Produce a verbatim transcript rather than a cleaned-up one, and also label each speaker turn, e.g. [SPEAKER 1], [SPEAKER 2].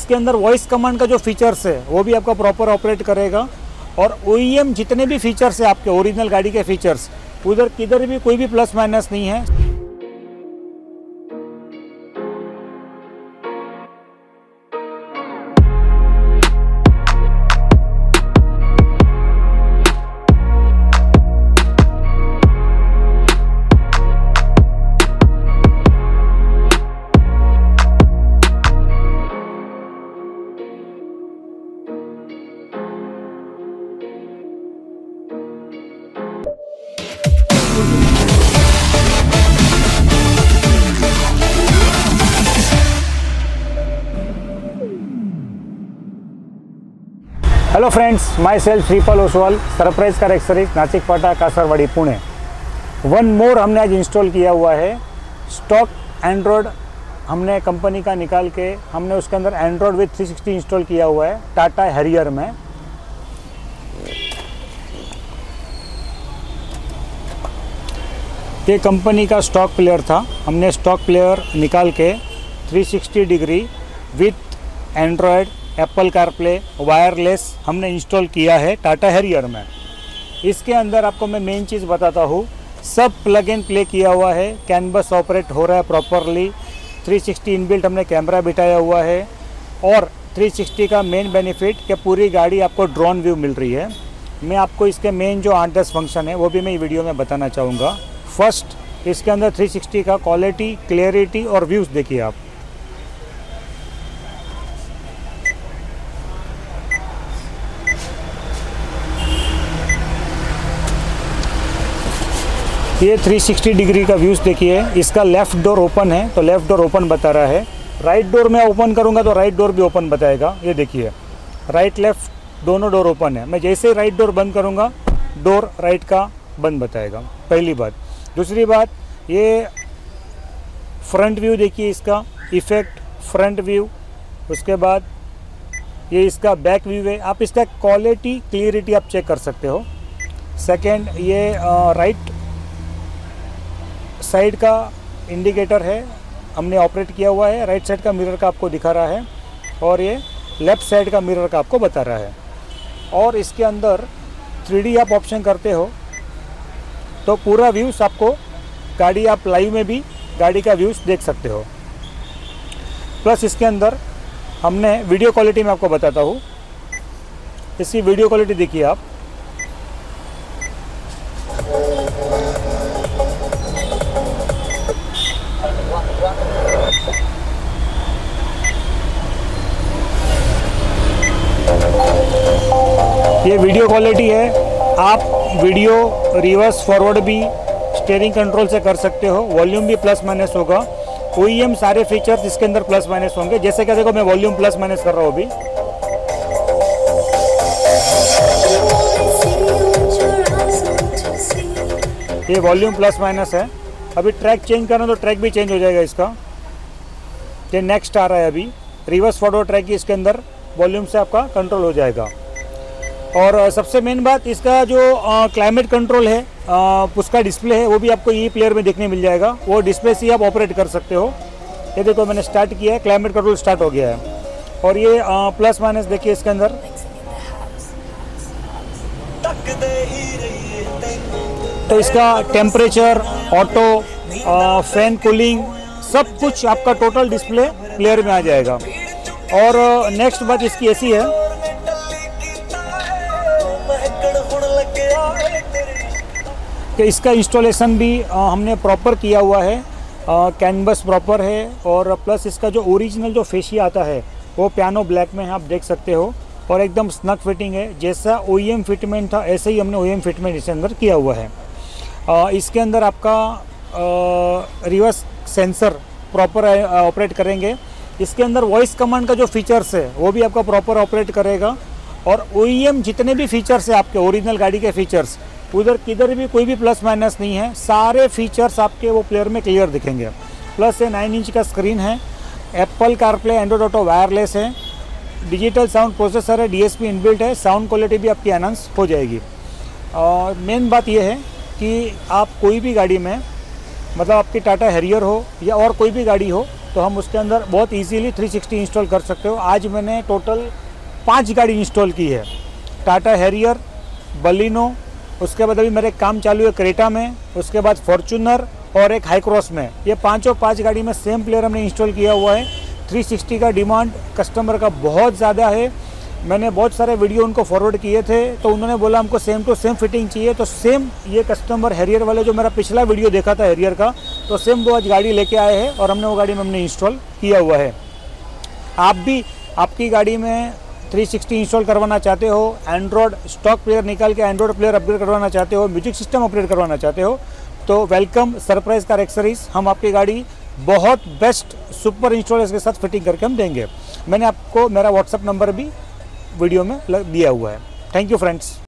[SPEAKER 1] इसके अंदर voice command का जो फीचर्स है वो भी आपका प्रॉपर ऑपरेट करेगा। और ओईएम जितने भी फीचर्स है आपके ओरिजिनल गाड़ी के फीचर्स, उधर किधर भी कोई भी प्लस माइनस नहीं है। Hello friends, my self Shripal Oswal, surprise car accessories, Nashik Phata, Kasarwadi, Pune. One more हमने आज इंस्टॉल किया हुआ है। स्टॉक एंड्रॉयड हमने कंपनी का निकाल के हमने उसके अंदर Android with three sixty install किया हुआ है टाटा हैरियर में। ये कंपनी का स्टॉक प्लेयर था, हमने स्टॉक प्लेयर निकाल के three sixty degree with Android, Apple CarPlay, wireless हमने इंस्टॉल किया है टाटा हैरियर में। इसके अंदर आपको मैं मेन चीज़ बताता हूँ, सब प्लग एंड प्ले किया हुआ है, कैनवस ऑपरेट हो रहा है प्रॉपरली, थ्री सिक्सटी इनबिल्ट हमने कैमरा बिठाया हुआ है। और थ्री सिक्सटी का मेन बेनिफिट कि पूरी गाड़ी आपको ड्रोन व्यू मिल रही है। मैं आपको इसके मेन जो आठ दस फंक्शन है वो भी मैं वीडियो में बताना चाहूँगा। फर्स्ट, इसके अंदर थ्री सिक्सटी का क्वालिटी, क्लियरिटी और व्यूज़ देखिए आप। ये थ्री सिक्सटी डिग्री का व्यूज़ देखिए। इसका लेफ़्ट डोर ओपन है तो लेफ़्ट डोर ओपन बता रहा है, राइट डोर मैं ओपन करूँगा तो राइट डोर भी ओपन बताएगा। ये देखिए, राइट लेफ़्ट दोनों डोर ओपन है। मैं जैसे ही राइट डोर बंद करूँगा डोर राइट का बंद बताएगा, पहली बात। दूसरी बात, ये फ्रंट व्यू देखिए, इसका इफ़ेक्ट फ्रंट व्यू। उसके बाद ये इसका बैक व्यू है। आप इसका क्वालिटी, क्लियरिटी आप चेक कर सकते हो। सेकेंड, ये राइट साइड का इंडिकेटर है, हमने ऑपरेट किया हुआ है। राइट साइड का मिरर का आपको दिखा रहा है और ये लेफ़्ट साइड का मिरर का आपको बता रहा है। और इसके अंदर थ्री डी आप ऑप्शन करते हो तो पूरा व्यूज़ आपको गाड़ी, आप लाइव में भी गाड़ी का व्यूज़ देख सकते हो। प्लस इसके अंदर हमने वीडियो क्वालिटी में आपको बताता हूँ। इसकी वीडियो क्वालिटी देखिए आप। ये वीडियो क्वालिटी है। आप वीडियो रिवर्स फॉरवर्ड भी स्टीयरिंग कंट्रोल से कर सकते हो। वॉल्यूम भी प्लस माइनस होगा। ओईएम सारे फीचर्स इसके अंदर प्लस माइनस होंगे। जैसे कि देखो, मैं वॉल्यूम प्लस माइनस कर रहा हूँ अभी। ये वॉल्यूम प्लस माइनस है। अभी ट्रैक चेंज करना तो ट्रैक भी चेंज हो जाएगा इसका। ये नेक्स्ट आ रहा है अभी, रिवर्स फॉरवर्ड ट्रैक इसके अंदर वॉल्यूम से आपका कंट्रोल हो जाएगा। और सबसे मेन बात, इसका जो क्लाइमेट कंट्रोल है, आ, उसका डिस्प्ले है वो भी आपको ई प्लेयर में देखने मिल जाएगा। वो डिस्प्ले से ही आप ऑपरेट कर सकते हो। ये देखो, मैंने स्टार्ट किया है, क्लाइमेट कंट्रोल स्टार्ट हो गया है। और ये आ, प्लस माइनस देखिए इसके अंदर। तो इसका टेम्परेचर, ऑटो, फैन कूलिंग, सब कुछ आपका टोटल डिस्प्ले प्लेयर में आ जाएगा। और नेक्स्ट बात इसकी ऐसी है कि इसका इंस्टॉलेशन भी आ, हमने प्रॉपर किया हुआ है। कैनवस प्रॉपर है। और प्लस इसका जो ओरिजिनल जो फेशिया आता है वो पियानो ब्लैक में है, आप देख सकते हो। और एकदम स्नक फिटिंग है। जैसा ओईएम फिटमेंट था ऐसे ही हमने ओईएम फिटमेंट इसके अंदर किया हुआ है। आ, इसके अंदर आपका रिवर्स सेंसर प्रॉपर ऑपरेट करेंगे। इसके अंदर वॉइस कमांड का जो फीचर्स है वो भी आपका प्रॉपर ऑपरेट करेगा। और ओईएम जितने भी फीचर्स है आपके ओरिजिनल गाड़ी के फीचर्स, उधर किधर भी कोई भी प्लस माइनस नहीं है। सारे फीचर्स आपके वो प्लेयर में क्लियर दिखेंगे। प्लस ये नाइन इंच का स्क्रीन है, Apple CarPlay, Android auto, wireless है, डिजिटल साउंड प्रोसेसर है, डीएसपी इनबिल्ट है। साउंड क्वालिटी भी आपकी एनहांस हो जाएगी। और मेन बात यह है कि आप कोई भी गाड़ी में, मतलब आपकी टाटा हैरियर हो या और कोई भी गाड़ी हो, तो हम उसके अंदर बहुत इजीली थ्री सिक्सटी इंस्टॉल कर सकते हो। आज मैंने टोटल पाँच गाड़ी इंस्टॉल की है, टाटा हैरियर, बलिनो, उसके बाद अभी मेरे काम चालू है क्रेटा में, उसके बाद फॉर्चूनर और एक हाई क्रॉस में। ये पांचों पांच गाड़ी में सेम प्लेयर हमने इंस्टॉल किया हुआ है। थ्री सिक्सटी का डिमांड कस्टमर का बहुत ज़्यादा है। मैंने बहुत सारे वीडियो उनको फॉरवर्ड किए थे, तो उन्होंने बोला हमको सेम टू सेम फिटिंग चाहिए। तो सेम ये कस्टमर हैरियर वाले, जो मेरा पिछला वीडियो देखा था हैरियर का, तो सेम वो आज गाड़ी लेके आए हैं और हमने वो गाड़ी में हमने इंस्टॉल किया हुआ है। आप भी आपकी गाड़ी में थ्री सिक्सटी इंस्टॉल करवाना चाहते हो, एंड्रॉयड स्टॉक प्लेयर निकाल के एंड्रॉयड प्लेयर अपग्रेड करवाना चाहते हो, म्यूजिक सिस्टम अपग्रेड करवाना चाहते हो, तो वेलकम सरप्राइज कार एक्सेसरीज। हम आपकी गाड़ी बहुत बेस्ट सुपर इंस्टॉलर्स के साथ फिटिंग करके हम देंगे। मैंने आपको मेरा व्हाट्सअप नंबर भी वीडियो में दिया हुआ है। Thank you friends.